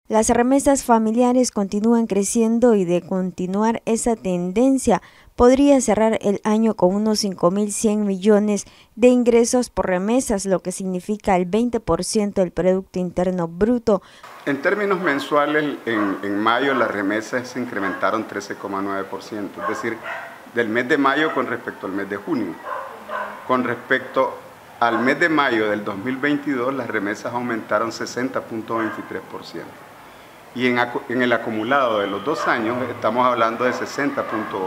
Las remesas familiares continúan creciendo y de continuar esa tendencia, podría cerrar el año con unos 5.100 millones de ingresos por remesas, lo que significa el 20% del Producto Interno Bruto. En términos mensuales, en mayo las remesas se incrementaron 13,9%, es decir, del mes de mayo con respecto al mes de junio. Con respecto al mes de mayo del 2022, las remesas aumentaron 60,23%. Y en el acumulado de los 2 años estamos hablando de 60,8%.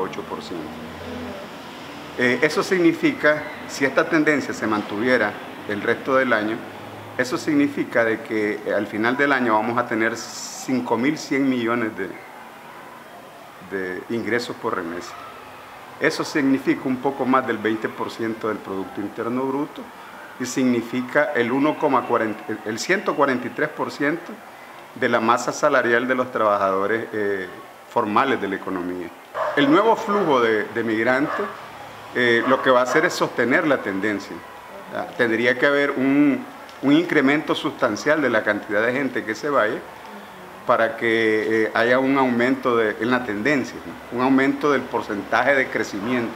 Eso significa, si esta tendencia se mantuviera el resto del año, eso significa de que al final del año vamos a tener 5.100 millones de ingresos por remesa. Eso significa un poco más del 20% del Producto Interno Bruto y significa el 143% de la masa salarial de los trabajadores formales de la economía. El nuevo flujo de migrantes lo que va a hacer es sostener la tendencia. Tendría que haber un incremento sustancial de la cantidad de gente que se vaya para que haya un aumento en la tendencia, ¿no? Un aumento del porcentaje de crecimiento.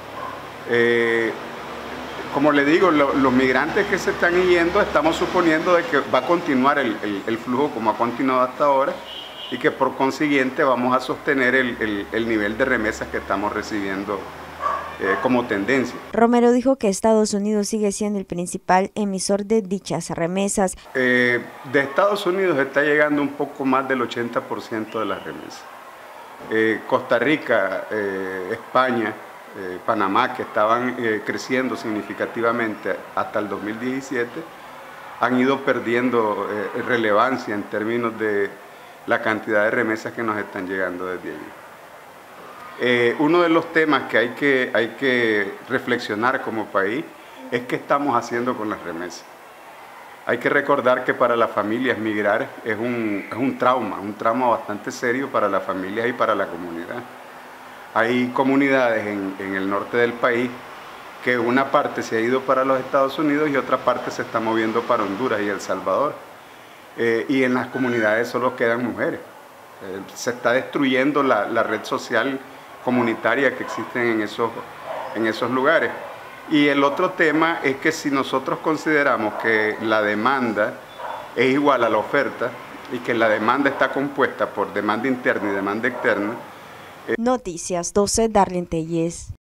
Como le digo, los migrantes que se están yendo, estamos suponiendo de que va a continuar el flujo como ha continuado hasta ahora y que por consiguiente vamos a sostener el nivel de remesas que estamos recibiendo como tendencia. Romero dijo que Estados Unidos sigue siendo el principal emisor de dichas remesas. De Estados Unidos está llegando un poco más del 80% de las remesas. Costa Rica, España, Panamá, que estaban creciendo significativamente hasta el 2017, han ido perdiendo relevancia en términos de la cantidad de remesas que nos están llegando desde allí. Uno de los temas que hay que reflexionar como país es qué estamos haciendo con las remesas. Hay que recordar que para las familias migrar es un trauma bastante serio para las familias y para la comunidad. Hay comunidades en el norte del país que una parte se ha ido para los Estados Unidos y otra parte se está moviendo para Honduras y El Salvador. Y en las comunidades solo quedan mujeres. Se está destruyendo la red social comunitaria que existe en esos lugares. Y el otro tema es que si nosotros consideramos que la demanda es igual a la oferta y que la demanda está compuesta por demanda interna y demanda externa. Noticias 12, Darlene Telles.